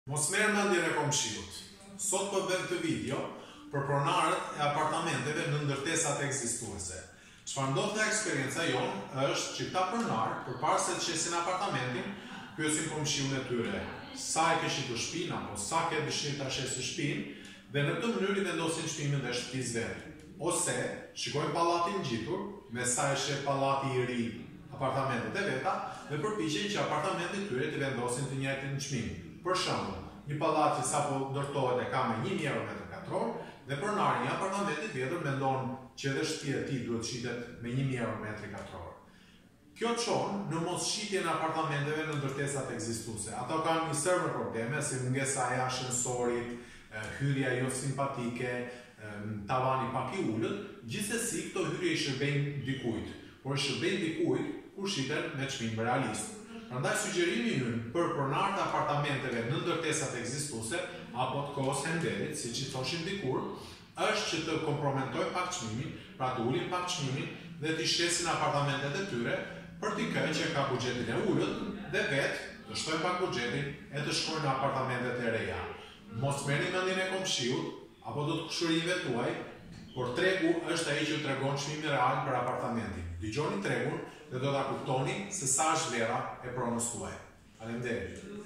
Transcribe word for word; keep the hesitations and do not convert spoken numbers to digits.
Mos merr mendjen e komshiut. Sot po bëm këtë video për pronarët e apartamenteve në ndërtesat ekzistuese. Çfarë ndodh nga eksperienca jonë është që këta pronar, përpara se të qesin apartamentin, pyesin komshiun e tyre sa e kishin të shtëpinë apo sa ke dëshirë ta shesë shtëpinë, dhe në këtë mënyrë i vendosin çmimin dhe shtëpisë vet. Ose shikojnë pallatin ngjitur, me sa e sheh pallati i ri apartamentet e veta, dhe përpiqen që apartamentet e tyre të vendosin të njëjtin çmim. Për shembull, një pallat që sapo ndërtohet e ka me një mijë euro metër katror, dhe pronari i një apartamenti tjetër mendon që edhe shtëpia e tij duhet shitet me një mijë euro metër katror. Kjo çon në mos shitjen e apartamenteve në ndërtesat ekzistuese. Ato kanë një sër probleme, si mungesa e ashensorit, hyrja jo simpatike, tavani pak i ulët. Gjithsesi këto hyrje i shërbejnë dikujt, por i shërbejnë dikujt kur shiten me çmim realist. Prandaj sugjerimi ynë për pronarët e apartamenteve në ndërtesat ekzistuese apo të kohës henderit, siç i thoshin dikur, është që të kompromentojnë pak çmimin, pra të ulin pak çmimin dhe të shesin apartamentet e tyre për t'i kënë që ka buxhetin e ulët dhe vetë të shtojnë pak buxhetin e të shkojnë në apartamentet e reja. Mos merrni mendjen e komshiut apo të kushërive tuaj, por tregu është ai që tregon çmimin real për apartamentin. Dëgjoni tregun dhe do ta kuptoni se sa është vlera e pronës tuaj. Faleminderit.